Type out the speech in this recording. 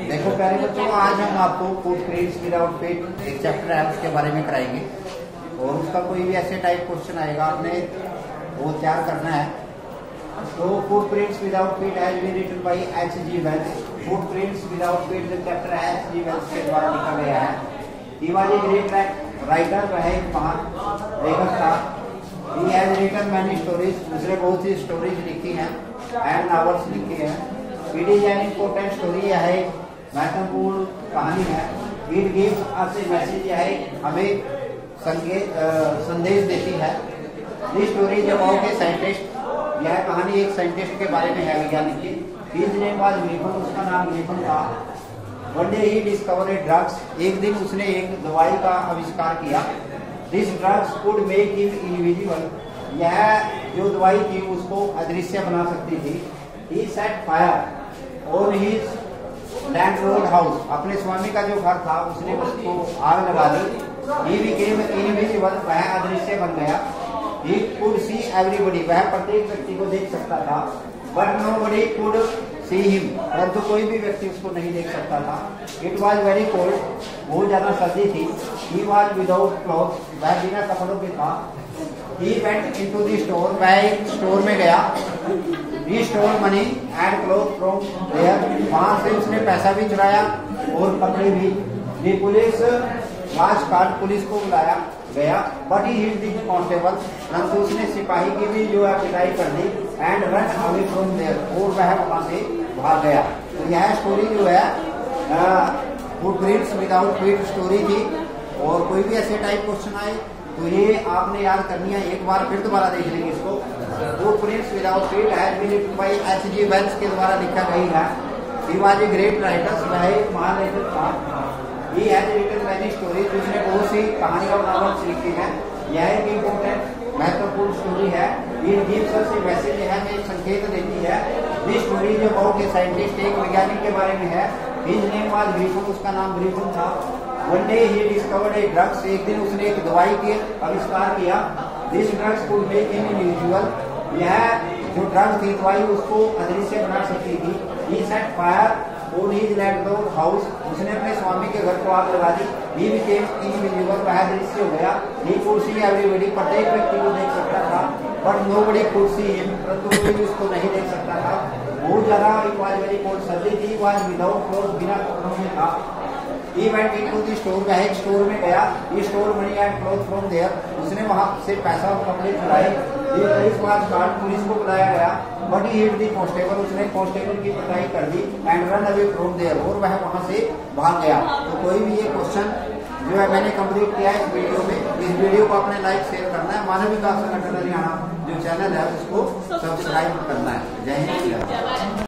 देखो प्यारे बच्चों, आज हम आपको फुटप्रिंट्स विदाउट फीट एक चैप्टर है उसके बारे में कराएंगे और उसका कोई भी ऐसे टाइप क्वेश्चन आएगा आपने वो तैयार करना है। तो footprints without feet has been written by H.G. Wells। Footprints without feet जो चैप्टर है H.G. Wells के द्वारा लिखा गया है। He was a great writer, वह एक महान लेखक था। He has written many stories, दूसरे बहुत सी स्टोरीज लिखी हैं एंड नॉवेल्स लिखे हैं। It is an important story, यह एक महत्वपूर्ण कहानी है। It gives us a message, यह हमें संदेश देती है। दिस स्टोरी जब अबाउट ए साइंटिस्ट, यह कहानी एक साइंटिस्ट के बारे में है, वैज्ञानिक की। हिज नेम वाज ग्रिफिन, उसका नाम ग्रिफिन था। One day he discover a drugs, एक दिन उसने एक दवाई का आविष्कार किया। This drugs could make him invisible, यह जो दवाई थी उसको अदृश्य बना सकती थी। He set fire on his landlord house, अपने स्वामी का जो घर था उसने उसको आग लगा दी। ही बिकेम इनविजिबल, वह अदृश्य बन गया। ही कुड सी एवरीबॉडी, वह प्रत्येक व्यक्ति को देख सकता था। But nobody could see him, परंतु कोई भी व्यक्ति उसको नहीं देख सकता था। इट वॉज वेरी कोल्ड, बहुत ज्यादा सर्दी थी। ही वॉज विदाउट क्लॉथ, वह बिना कपड़ों के था। He went into the store, वह एक स्टोर में गया। He store money and cloth from there, वहां से उसने पैसा भी चुराया और कपड़े भी। The police was called, police को बुलाया गया। But he hit the constable, परंतु उसने सिपाही की भी जो है पिटाई कर दी। And run away from there, और वह वहां से भाग गया। तो यह स्टोरी जो है फुटप्रिंट्स विदाउट फीट स्टोरी थी। और कोई भी ऐसे टाइप क्वेश्चन आए तो ये आपने याद करनी है। एक बार फिर दोबारा देख लेंगे इसको। Footprints without feet has been written by H.G. Wells के द्वारा लिखा गई है। He was a great writer, वह एक महान लेखक था। He has written many stories, उसने बहुत सी कहानी और नॉवेल्स लिखी हैं। यह एक इम्पोर्टेंट महत्वपूर्ण स्टोरी है। It gives us a message, यह हमें संकेत देती है। दिस स्टोरी जो अबाउट ए साइंटिस्ट, एक वैज्ञानिक के बारे में है। हिज नेम वाज ग्रिफिन, उसका नाम ग्रिफिन था। One day he discovered a drugs, एक दिन उसने एक दवाई के आविष्कार किया। This drugs could make him invisible, यह जो ड्रग्स थी दवाई उसको अदृश्य बना सकती थी। He set fire on his landlord house, उसने अपने स्वामी के घर को आग लगा दी। ही बिकेम इनविजिबल, वह अदृश्य हो गया। ही कुड सी एवरीबॉडी, प्रत्येक व्यक्ति को देख सकता था। But nobody could see him, परंतु कोई भी उसको नहीं देख सकता था। बहुत ज्यादा वेरी कोल्ड सर्दी थी। वाज विदाउट क्लॉथ, बिना कपड़ों में था। He went into the store, वह एक स्टोर में गया। He stole money and clothes from there, उसने वहां से पैसा और कपड़े चुराए। He police was called, पुलिस को बुलाया गया। But he hit the constable, उसने कांस्टेबल की पिटाई कर दी। And run away from there, और वह वहां से भाग गया। तो कोई भी ये क्वेश्चन जो है मैंने कंप्लीट किया है इस वीडियो में। इस वीडियो को आपने लाइक शेयर करना है। मानव विकास संगठन हरियाणा जो चैनल है उसको सब्सक्राइब करना है। जय हिंद।